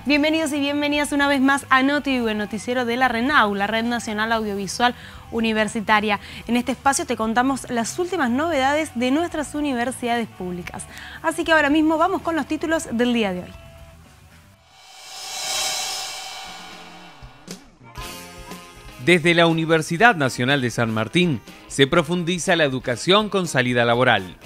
Bienvenidos y bienvenidas una vez más a NotiView, el noticiero de la RENAU, la Red Nacional Audiovisual Universitaria. En este espacio te contamos las últimas novedades de nuestras universidades públicas. Así que ahora mismo vamos con los títulos del día de hoy. Desde la Universidad Nacional de San Martín se profundiza la educación con salida laboral.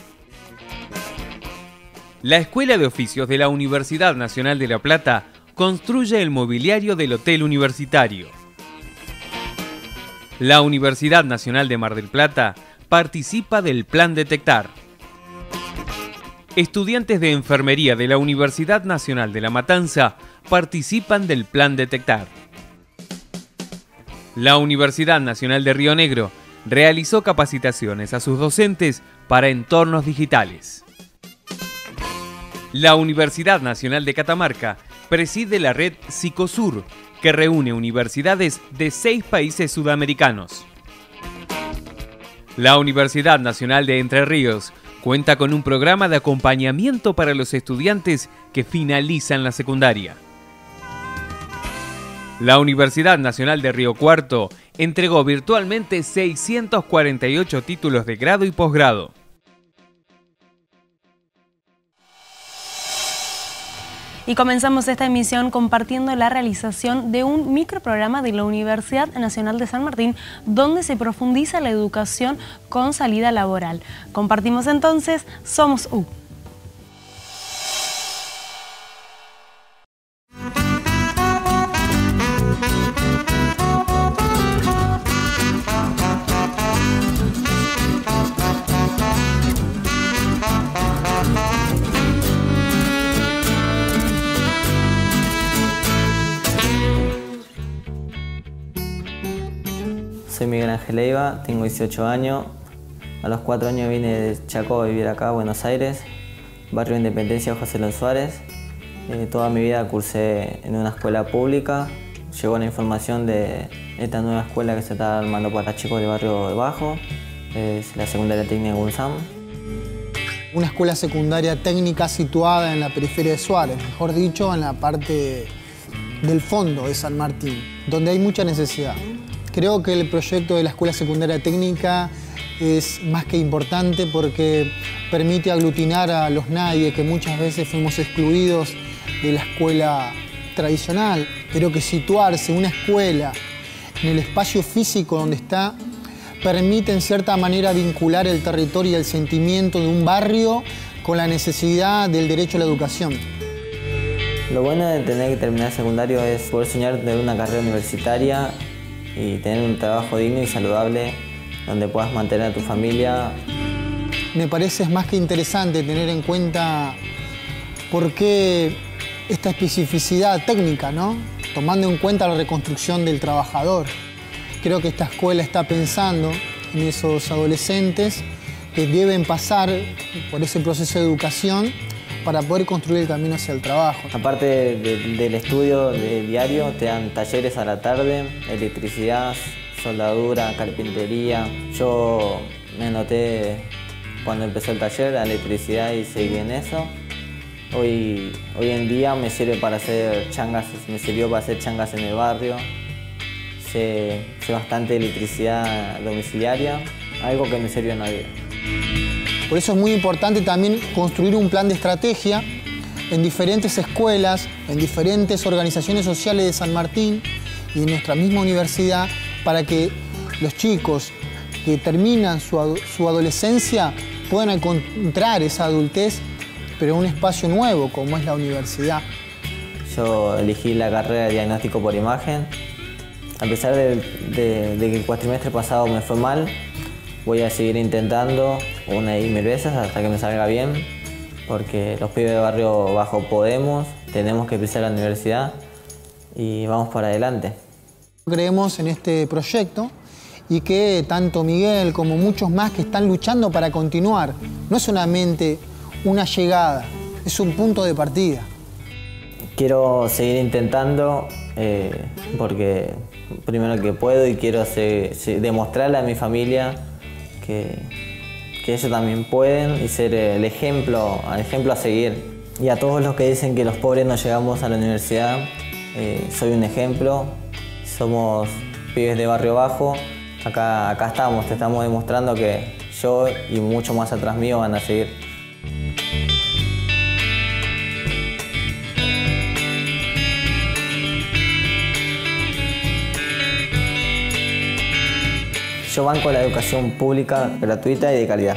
La Escuela de Oficios de la Universidad Nacional de La Plata construye el mobiliario del Hotel Universitario. La Universidad Nacional de Mar del Plata participa del Plan Detectar. Estudiantes de enfermería de la Universidad Nacional de La Matanza participan del Plan Detectar. La Universidad Nacional de Río Negro realizó capacitaciones a sus docentes para entornos digitales. La Universidad Nacional de Catamarca preside la red Psicosur, que reúne universidades de 6 países sudamericanos. La Universidad Nacional de Entre Ríos cuenta con un programa de acompañamiento para los estudiantes que finalizan la secundaria. La Universidad Nacional de Río Cuarto entregó virtualmente 648 títulos de grado y posgrado. Y comenzamos esta emisión compartiendo la realización de un microprograma de la Universidad Nacional de San Martín, donde se profundiza la educación con salida laboral. Compartimos entonces Somos U. Soy Miguel Ángel Leiva, tengo 18 años. A los 4 años vine de Chaco a vivir acá a Buenos Aires, barrio Independencia, José Lón Suárez. Toda mi vida cursé en una escuela pública. Llegó la información de esta nueva escuela que se está armando para chicos de barrio bajo, es la secundaria técnica Gunzam. Una escuela secundaria técnica situada en la periferia de Suárez, mejor dicho, en la parte del fondo de San Martín, donde hay mucha necesidad. Creo que el proyecto de la Escuela Secundaria Técnica es más que importante porque permite aglutinar a los nadie que muchas veces fuimos excluidos de la escuela tradicional. Creo que situarse una escuela en el espacio físico donde está permite en cierta manera vincular el territorio y el sentimiento de un barrio con la necesidad del derecho a la educación. Lo bueno de tener que terminar secundario es poder soñar de una carrera universitaria y tener un trabajo digno y saludable donde puedas mantener a tu familia. Me parece más que interesante tener en cuenta por qué esta especificidad técnica, ¿no? Tomando en cuenta la reconstrucción del trabajador. Creo que esta escuela está pensando en esos adolescentes que deben pasar por ese proceso de educación para poder construir el camino hacia el trabajo. Aparte del estudio diario, te dan talleres a la tarde, electricidad, soldadura, carpintería. Yo me anoté cuando empezó el taller a electricidad y seguí en eso. Hoy en día me sirve para hacer changas, me sirvió para hacer changas en el barrio. Sé bastante electricidad domiciliaria, algo que me sirvió en la vida. Por eso es muy importante también construir un plan de estrategia en diferentes escuelas, en diferentes organizaciones sociales de San Martín y en nuestra misma universidad para que los chicos que terminan su adolescencia puedan encontrar esa adultez, pero en un espacio nuevo como es la universidad. Yo elegí la carrera de diagnóstico por imagen. A pesar de que el cuatrimestre pasado me fue mal, voy a seguir intentando una y mil veces hasta que me salga bien, porque los pibes de barrio bajo podemos, tenemos que pisar la universidad y vamos para adelante. Creemos en este proyecto y que tanto Miguel como muchos más que están luchando para continuar, no es solamente una llegada, es un punto de partida. Quiero seguir intentando porque primero que puedo y quiero demostrarle a mi familia que ellos también pueden y ser el ejemplo a seguir. Y a todos los que dicen que los pobres no llegamos a la universidad, soy un ejemplo. Somos pibes de barrio bajo. Acá estamos, te estamos demostrando que yo y mucho más atrás mío van a seguir. Yo banco la educación pública, gratuita y de calidad.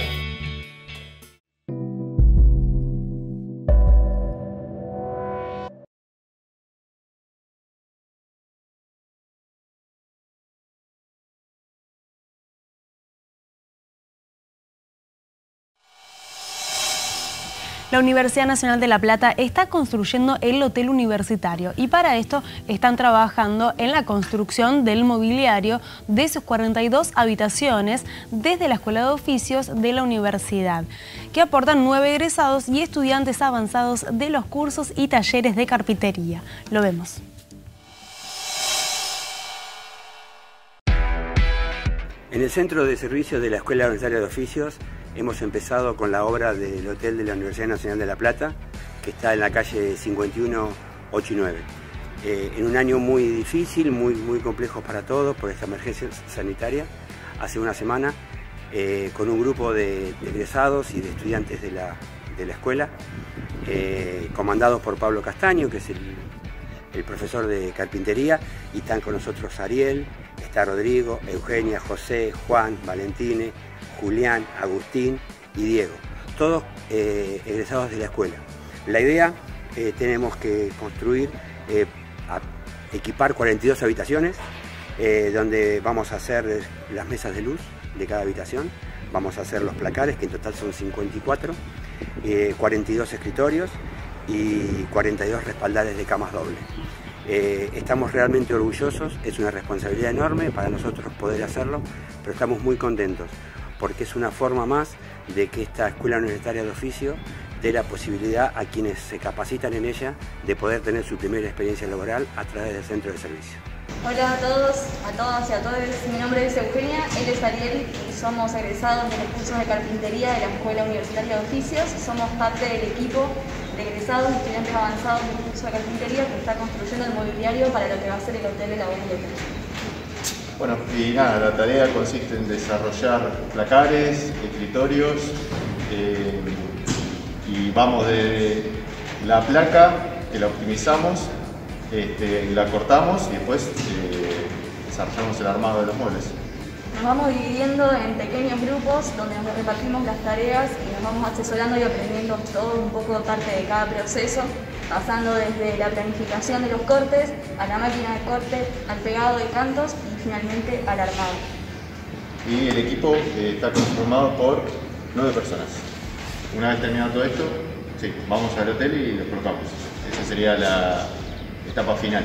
La Universidad Nacional de La Plata está construyendo el hotel universitario y para esto están trabajando en la construcción del mobiliario de sus 42 habitaciones desde la Escuela de Oficios de la universidad, que aportan 9 egresados y estudiantes avanzados de los cursos y talleres de carpintería. Lo vemos. En el Centro de Servicios de la Escuela Universitaria de Oficios hemos empezado con la obra del Hotel de la Universidad Nacional de La Plata, que está en la calle 51, 8 y 9. En un año muy difícil, muy complejo para todos por esta emergencia sanitaria, hace una semana, con un grupo de egresados y de estudiantes de la escuela, comandados por Pablo Castaño, que es el profesor de carpintería, y están con nosotros Ariel, está Rodrigo, Eugenia, José, Juan, Valentine, Julián, Agustín y Diego, todos egresados de la escuela. La idea, tenemos que construir, equipar 42 habitaciones, donde vamos a hacer las mesas de luz de cada habitación, vamos a hacer los placares, que en total son 54, 42 escritorios y 42 respaldares de camas dobles. Estamos realmente orgullosos, es una responsabilidad enorme para nosotros poder hacerlo, pero estamos muy contentos porque es una forma más de que esta Escuela Universitaria de Oficio dé la posibilidad a quienes se capacitan en ella de poder tener su primera experiencia laboral a través del centro de servicio. Hola a todos, a todas y a todos, mi nombre es Eugenia, él es Ariel y somos egresados de los cursos de carpintería de la Escuela Universitaria de Oficios. Somos parte del equipo de egresados y estudiantes avanzados del curso de carpintería que está construyendo el mobiliario para lo que va a ser el hotel de la UNLP. Bueno, y nada, la tarea consiste en desarrollar placares, escritorios, y vamos de la placa, que la optimizamos, la cortamos y después desarrollamos el armado de los muebles. Nos vamos dividiendo en pequeños grupos donde nos repartimos las tareas y nos vamos asesorando y aprendiendo todo un poco parte de cada proceso, pasando desde la planificación de los cortes, a la máquina de corte, al pegado de cantos y finalmente al armado. Y el equipo está conformado por 9 personas. Una vez terminado todo esto, sí, vamos al hotel y los colocamos. Esa sería la etapa final.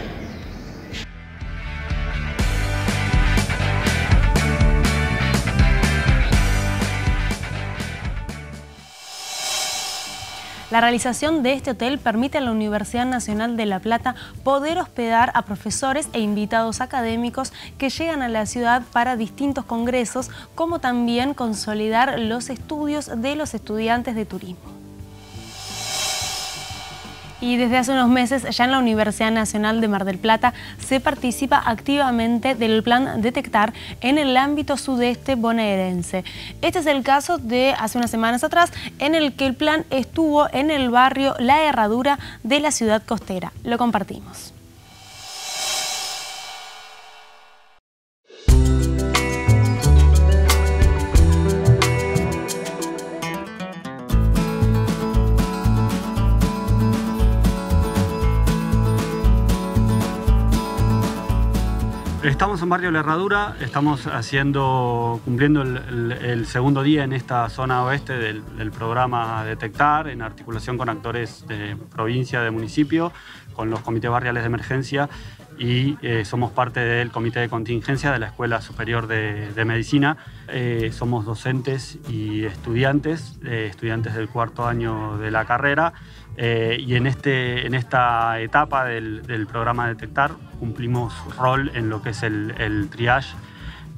La realización de este hotel permite a la Universidad Nacional de La Plata poder hospedar a profesores e invitados académicos que llegan a la ciudad para distintos congresos, como también consolidar los estudios de los estudiantes de turismo. Y desde hace unos meses ya en la Universidad Nacional de Mar del Plata se participa activamente del plan Detectar en el ámbito sudeste bonaerense. Este es el caso de hace unas semanas atrás en el que el plan estuvo en el barrio La Herradura de la ciudad costera. Lo compartimos. Estamos en Barrio La Herradura, estamos cumpliendo el segundo día en esta zona oeste del programa Detectar, en articulación con actores de provincia, de municipio, con los comités barriales de emergencia y somos parte del comité de contingencia de la Escuela Superior de Medicina. Somos docentes y estudiantes del cuarto año de la carrera. Y en esta etapa del programa Detectar cumplimos rol en lo que es el triage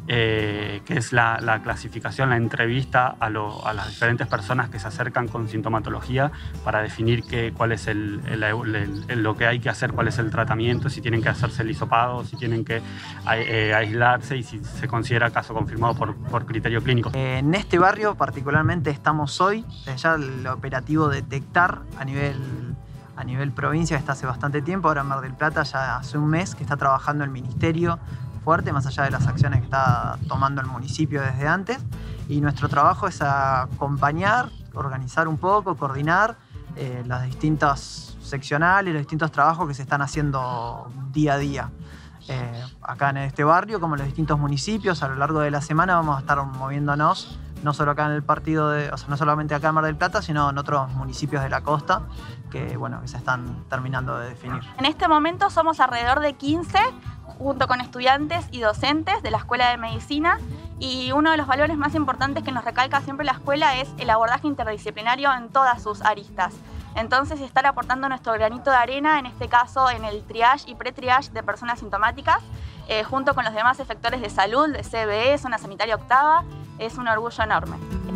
que es la clasificación, la entrevista a las diferentes personas que se acercan con sintomatología para definir cuál es lo que hay que hacer, cuál es el tratamiento, si tienen que hacerse el hisopado, si tienen que aislarse y si se considera caso confirmado por criterio clínico. En este barrio particularmente estamos hoy, ya el operativo Detectar a nivel provincia está hace bastante tiempo, ahora en Mar del Plata ya hace un mes que está trabajando el ministerio fuerte, más allá de las acciones que está tomando el municipio desde antes, y nuestro trabajo es acompañar, organizar un poco, coordinar las distintas seccionales, los distintos trabajos que se están haciendo día a día. Acá en este barrio, como en los distintos municipios, a lo largo de la semana vamos a estar moviéndonos, no solo acá en el partido, no solamente acá en Mar del Plata, sino en otros municipios de la costa que se están terminando de definir. En este momento somos alrededor de 15, junto con estudiantes y docentes de la Escuela de Medicina, y uno de los valores más importantes que nos recalca siempre la escuela es el abordaje interdisciplinario en todas sus aristas. Entonces, estar aportando nuestro granito de arena, en este caso en el triage y pre-triage de personas sintomáticas, junto con los demás efectores de salud, de CBE, Zona Sanitaria Octava, es un orgullo enorme.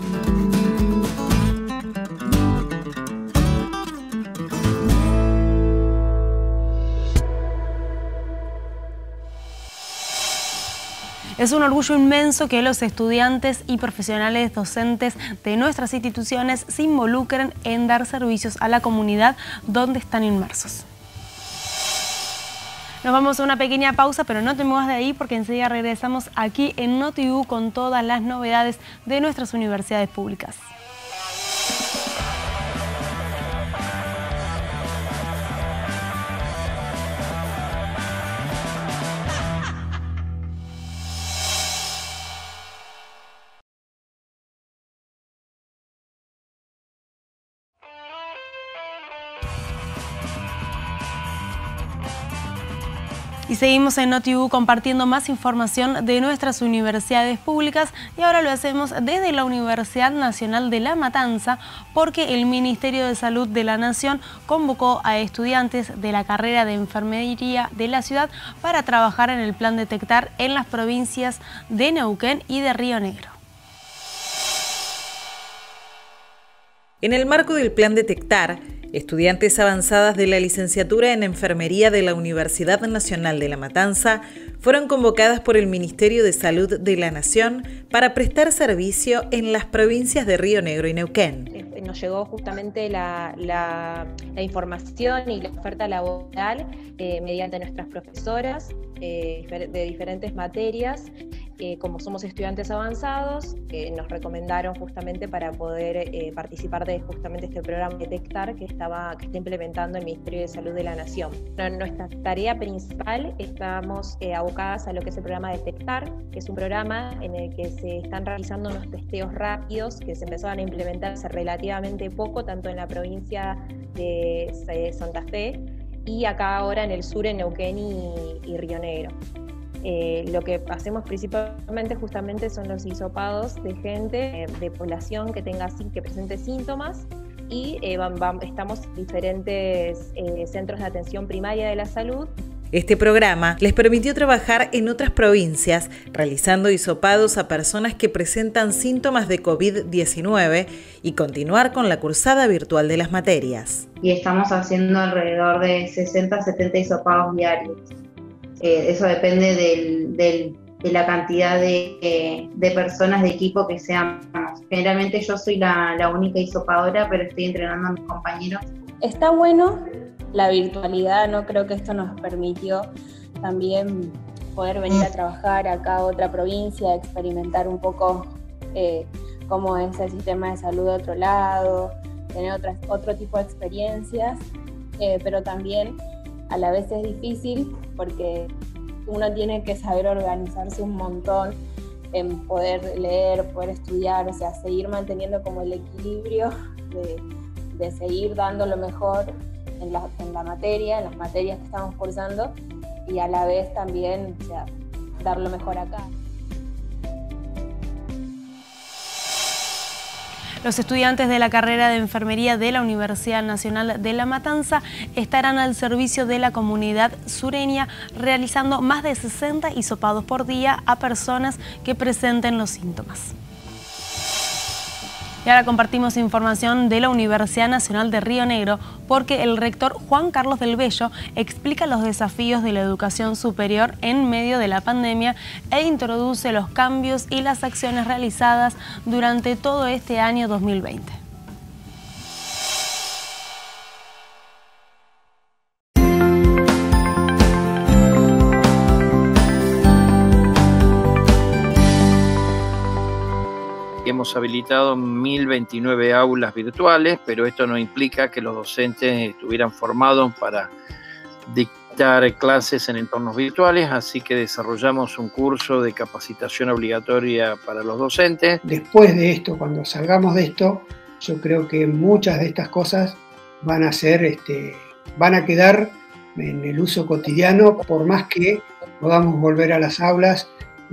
Es un orgullo inmenso que los estudiantes y profesionales docentes de nuestras instituciones se involucren en dar servicios a la comunidad donde están inmersos. Nos vamos a una pequeña pausa, pero no te muevas de ahí porque enseguida regresamos aquí en NotiU con todas las novedades de nuestras universidades públicas. Y seguimos en NotiU compartiendo más información de nuestras universidades públicas, y ahora lo hacemos desde la Universidad Nacional de La Matanza, porque el Ministerio de Salud de la Nación convocó a estudiantes de la carrera de enfermería de la ciudad para trabajar en el plan Detectar en las provincias de Neuquén y de Río Negro. En el marco del plan Detectar, estudiantes avanzadas de la licenciatura en Enfermería de la Universidad Nacional de La Matanza fueron convocadas por el Ministerio de Salud de la Nación para prestar servicio en las provincias de Río Negro y Neuquén. Nos llegó justamente la información y la oferta laboral mediante nuestras profesoras de diferentes materias. Como somos estudiantes avanzados, nos recomendaron justamente para poder participar de justamente este programa Detectar que está implementando el Ministerio de Salud de la Nación. Nuestra tarea principal, estamos abocadas a lo que es el programa Detectar, que es un programa en el que se están realizando unos testeos rápidos que se empezaron a implementar hace relativamente poco, tanto en la provincia de Santa Fe y acá ahora en el sur, en Neuquén y Río Negro. Lo que hacemos principalmente justamente son los hisopados de gente, de población que presente síntomas, y estamos en diferentes centros de atención primaria de la salud. Este programa les permitió trabajar en otras provincias, realizando hisopados a personas que presentan síntomas de COVID-19 y continuar con la cursada virtual de las materias. Y estamos haciendo alrededor de 60-70 hisopados diarios. Eso depende de la cantidad de personas de equipo que seamos. Generalmente yo soy la única hisopadora, pero estoy entrenando a mis compañeros. Está bueno la virtualidad, ¿no? Creo que esto nos permitió también poder venir a trabajar acá a otra provincia, experimentar un poco cómo es el sistema de salud de otro lado, tener otro tipo de experiencias, pero también a la vez es difícil porque uno tiene que saber organizarse un montón en poder leer, poder estudiar, o sea, seguir manteniendo como el equilibrio de seguir dando lo mejor en la materia, en las materias que estamos cursando, y a la vez también, o sea, dar lo mejor acá. Los estudiantes de la carrera de enfermería de la Universidad Nacional de La Matanza estarán al servicio de la comunidad sureña, realizando más de 60 hisopados por día a personas que presenten los síntomas. Y ahora compartimos información de la Universidad Nacional de Río Negro porque el rector Juan Carlos del Bello explica los desafíos de la educación superior en medio de la pandemia e introduce los cambios y las acciones realizadas durante todo este año 2020. Hemos habilitado 1029 aulas virtuales, pero esto no implica que los docentes estuvieran formados para dictar clases en entornos virtuales, así que desarrollamos un curso de capacitación obligatoria para los docentes. Después de esto, cuando salgamos de esto, yo creo que muchas de estas cosas van a quedar en el uso cotidiano, por más que podamos volver a las aulas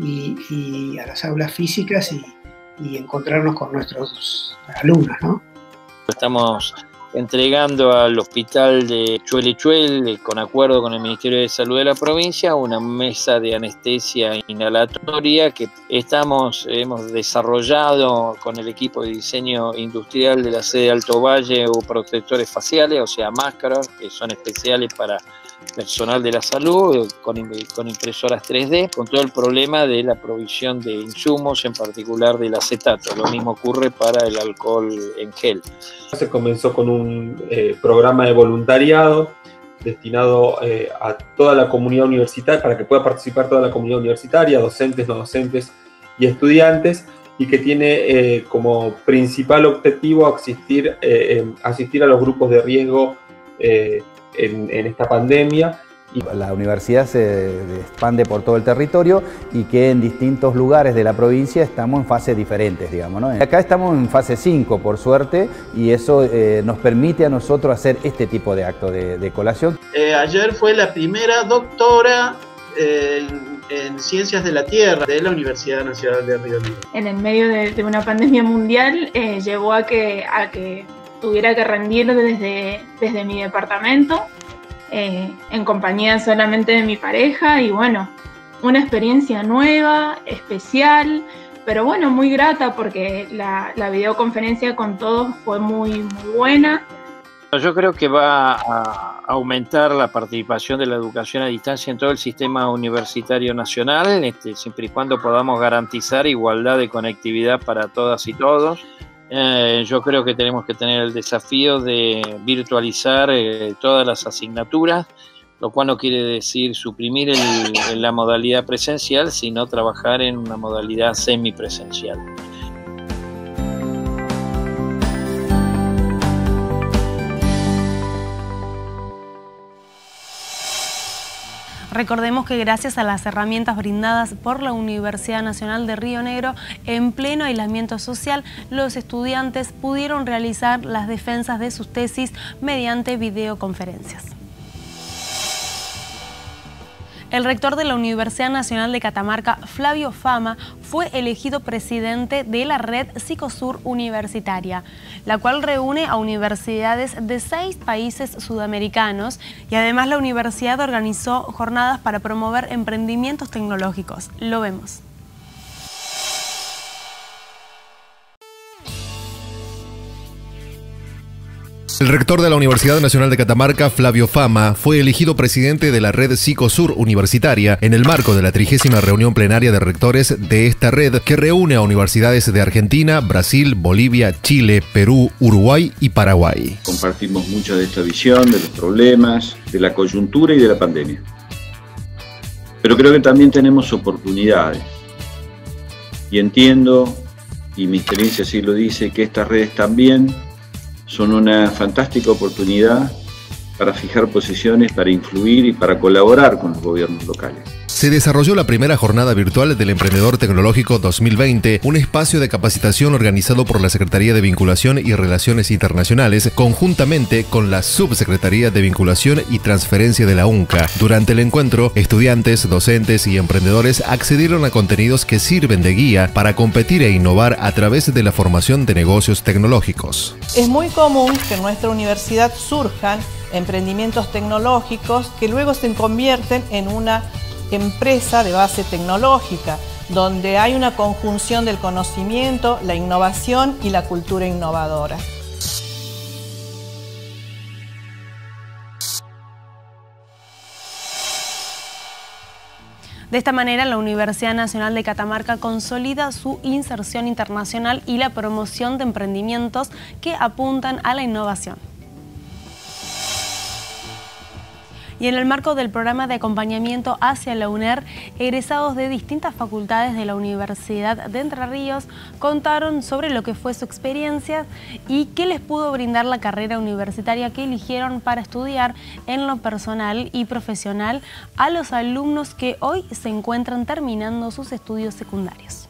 y a las aulas físicas y encontrarnos con nuestros alumnos, ¿no? Estamos entregando al hospital de Chuelechuel, con acuerdo con el Ministerio de Salud de la provincia, una mesa de anestesia inhalatoria que hemos desarrollado con el equipo de diseño industrial de la sede de Alto Valle, o protectores faciales, o sea, máscaras que son especiales para personal de la salud, con impresoras 3D, con todo el problema de la provisión de insumos, en particular del acetato. Lo mismo ocurre para el alcohol en gel. Se comenzó con un programa de voluntariado destinado a toda la comunidad universitaria, para que pueda participar toda la comunidad universitaria, docentes, no docentes y estudiantes, y que tiene como principal objetivo asistir a los grupos de riesgo en esta pandemia. La universidad se expande por todo el territorio y que en distintos lugares de la provincia estamos en fases diferentes, digamos, ¿no? Acá estamos en fase 5, por suerte, y eso nos permite a nosotros hacer este tipo de actos de colación. Ayer fue la primera doctora en Ciencias de la Tierra de la Universidad Nacional de Río Negro. En el medio de una pandemia mundial llevó a que tuviera que rendir desde mi departamento, en compañía solamente de mi pareja, y bueno, una experiencia nueva, especial, pero bueno, muy grata porque la videoconferencia con todos fue muy buena. Yo creo que va a aumentar la participación de la educación a distancia en todo el sistema universitario nacional, siempre y cuando podamos garantizar igualdad de conectividad para todas y todos. Yo creo que tenemos que tener el desafío de virtualizar todas las asignaturas, lo cual no quiere decir suprimir la modalidad presencial, sino trabajar en una modalidad semipresencial. Recordemos que gracias a las herramientas brindadas por la Universidad Nacional de Río Negro, en pleno aislamiento social, los estudiantes pudieron realizar las defensas de sus tesis mediante videoconferencias. El rector de la Universidad Nacional de Catamarca, Flavio Fama, fue elegido presidente de la Red Psicosur Universitaria, la cual reúne a universidades de 6 países sudamericanos, y además la universidad organizó jornadas para promover emprendimientos tecnológicos. Lo vemos. El rector de la Universidad Nacional de Catamarca, Flavio Fama, fue elegido presidente de la Red Psicosur Universitaria en el marco de la 30ª reunión plenaria de rectores de esta red, que reúne a universidades de Argentina, Brasil, Bolivia, Chile, Perú, Uruguay y Paraguay. Compartimos mucho de esta visión, de los problemas, de la coyuntura y de la pandemia. Pero creo que también tenemos oportunidades. Y entiendo, y mi experiencia así lo dice, que estas redes también son una fantástica oportunidad para fijar posiciones, para influir y para colaborar con los gobiernos locales. Se desarrolló la primera jornada virtual del Emprendedor Tecnológico 2020, un espacio de capacitación organizado por la Secretaría de Vinculación y Relaciones Internacionales, conjuntamente con la Subsecretaría de Vinculación y Transferencia de la UNCA. Durante el encuentro, estudiantes, docentes y emprendedores accedieron a contenidos que sirven de guía para competir e innovar a través de la formación de negocios tecnológicos. Es muy común que en nuestra universidad surjan emprendimientos tecnológicos que luego se convierten en una empresa de base tecnológica, donde hay una conjunción del conocimiento, la innovación y la cultura innovadora. De esta manera, la Universidad Nacional de Catamarca consolida su inserción internacional y la promoción de emprendimientos que apuntan a la innovación. Y en el marco del programa de acompañamiento hacia la UNER, egresados de distintas facultades de la Universidad de Entre Ríos contaron sobre lo que fue su experiencia y qué les pudo brindar la carrera universitaria que eligieron para estudiar en lo personal y profesional a los alumnos que hoy se encuentran terminando sus estudios secundarios.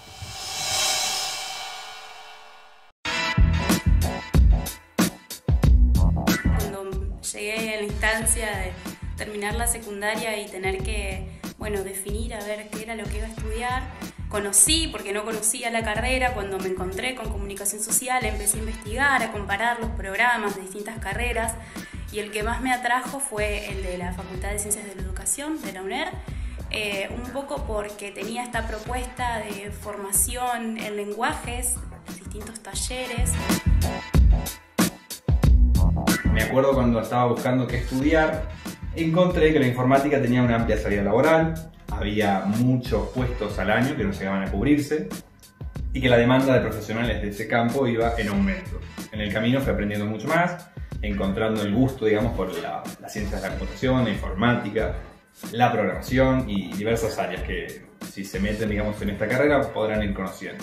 Llegué a la instancia de terminar la secundaria y tener que, definir a ver qué era lo que iba a estudiar. Conocí, porque no conocía la carrera, cuando me encontré con comunicación social, empecé a investigar, a comparar los programas de distintas carreras y el que más me atrajo fue el de la Facultad de Ciencias de la Educación de la UNER, un poco porque tenía esta propuesta de formación en lenguajes, distintos talleres. Me acuerdo cuando estaba buscando qué estudiar, encontré que la informática tenía una amplia salida laboral, había muchos puestos al año que no llegaban a cubrirse y que la demanda de profesionales de ese campo iba en aumento. En el camino fui aprendiendo mucho más, encontrando el gusto, por las ciencias de la computación, la informática, la programación y diversas áreas que si se meten, en esta carrera podrán ir conociendo.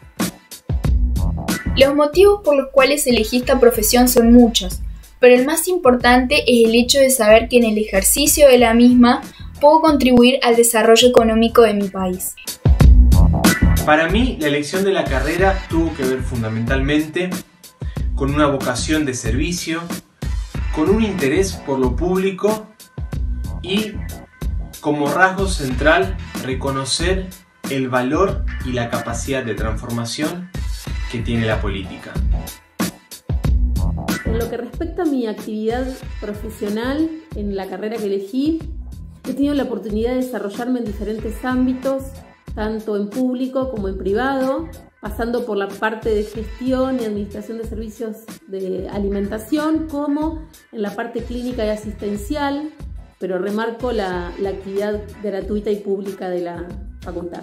Los motivos por los cuales elegí esta profesión son muchos, pero el más importante es el hecho de saber que en el ejercicio de la misma puedo contribuir al desarrollo económico de mi país. Para mí, la elección de la carrera tuvo que ver fundamentalmente con una vocación de servicio, con un interés por lo público y, como rasgo central, reconocer el valor y la capacidad de transformación que tiene la política. En lo que respecta a mi actividad profesional en la carrera que elegí, he tenido la oportunidad de desarrollarme en diferentes ámbitos, tanto en público como en privado, pasando por la parte de gestión y administración de servicios de alimentación, como en la parte clínica y asistencial, pero remarco la actividad gratuita y pública de la facultad.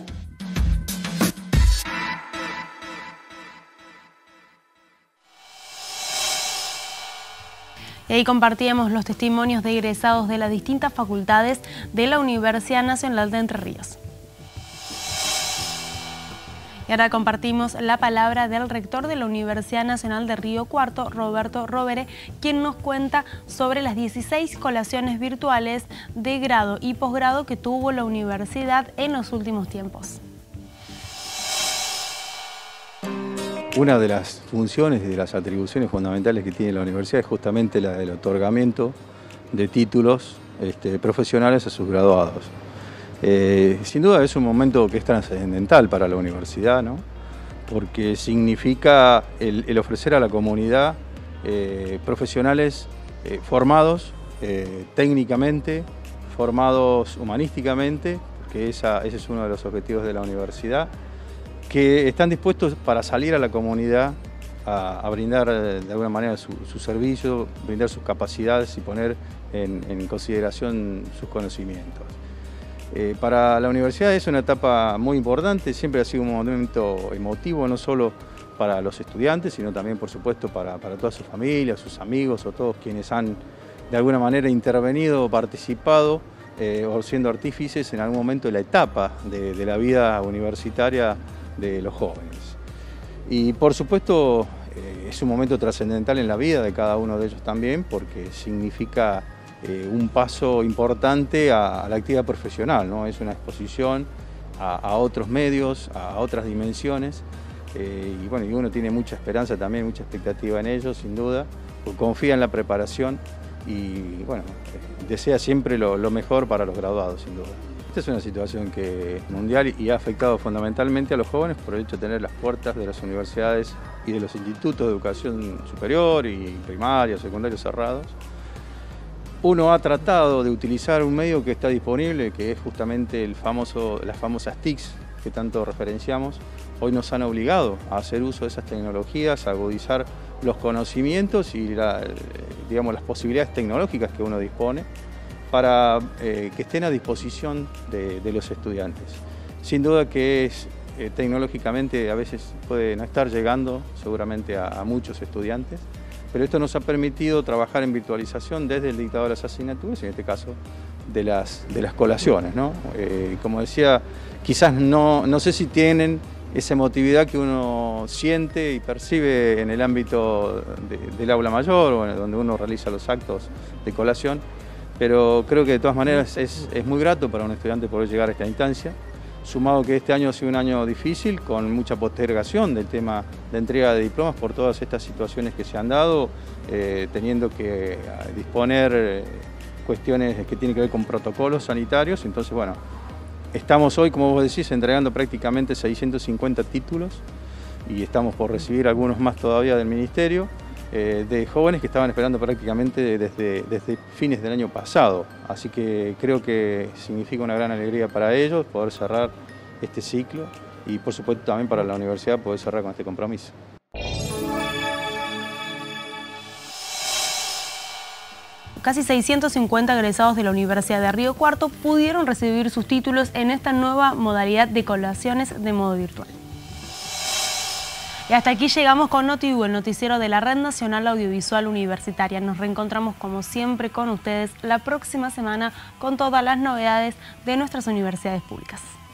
Y ahí compartíamos los testimonios de egresados de las distintas facultades de la Universidad Nacional de Entre Ríos. Y ahora compartimos la palabra del rector de la Universidad Nacional de Río Cuarto, Roberto Rovere, quien nos cuenta sobre las 16 colaciones virtuales de grado y posgrado que tuvo la universidad en los últimos tiempos. Una de las funciones y de las atribuciones fundamentales que tiene la universidad es justamente la del otorgamiento de títulos profesionales a sus graduados. Sin duda es un momento que es trascendental para la universidad, ¿no? Porque significa el ofrecer a la comunidad profesionales formados técnicamente, formados humanísticamente, que ese es uno de los objetivos de la universidad, que están dispuestos para salir a la comunidad a brindar de alguna manera su servicio, brindar sus capacidades y poner en consideración sus conocimientos. Para la universidad es una etapa muy importante, siempre ha sido un momento emotivo, no solo para los estudiantes, sino también, por supuesto, para todas sus familias, sus amigos o todos quienes han de alguna manera intervenido o participado o siendo artífices en algún momento de la etapa de la vida universitaria de los jóvenes. Y por supuesto es un momento trascendental en la vida de cada uno de ellos también, porque significa un paso importante a la actividad profesional, ¿no? Es una exposición a otros medios, a otras dimensiones, y bueno, y uno tiene mucha esperanza también, mucha expectativa en ellos, sin duda, porque confía en la preparación y bueno, desea siempre lo mejor para los graduados, sin duda. Esta es una situación que es mundial y ha afectado fundamentalmente a los jóvenes por el hecho de tener las puertas de las universidades y de los institutos de educación superior y primaria, secundaria cerrados. Uno ha tratado de utilizar un medio que está disponible, que es justamente las famosas TICs que tanto referenciamos. Hoy nos han obligado a hacer uso de esas tecnologías, a agudizar los conocimientos y digamos, las posibilidades tecnológicas que uno dispone para que estén a disposición de los estudiantes. Sin duda que es tecnológicamente a veces puede no estar llegando seguramente a muchos estudiantes, pero esto nos ha permitido trabajar en virtualización desde el dictado de las asignaturas, en este caso de las colaciones, ¿no? Como decía, quizás no sé si tienen esa emotividad que uno siente y percibe en el ámbito del aula mayor o donde uno realiza los actos de colación, pero creo que de todas maneras es muy grato para un estudiante poder llegar a esta instancia, sumado que este año ha sido un año difícil, con mucha postergación del tema de entrega de diplomas por todas estas situaciones que se han dado, teniendo que disponer cuestiones que tienen que ver con protocolos sanitarios. Entonces, bueno, estamos hoy, como vos decís, entregando prácticamente 650 títulos y estamos por recibir algunos más todavía del Ministerio, de jóvenes que estaban esperando prácticamente desde fines del año pasado. Así que creo que significa una gran alegría para ellos poder cerrar este ciclo y por supuesto también para la universidad poder cerrar con este compromiso. Casi 650 egresados de la Universidad de Río Cuarto pudieron recibir sus títulos en esta nueva modalidad de colaciones de modo virtual. Y hasta aquí llegamos con NotiU, el noticiero de la Red Nacional Audiovisual Universitaria. Nos reencontramos como siempre con ustedes la próxima semana con todas las novedades de nuestras universidades públicas.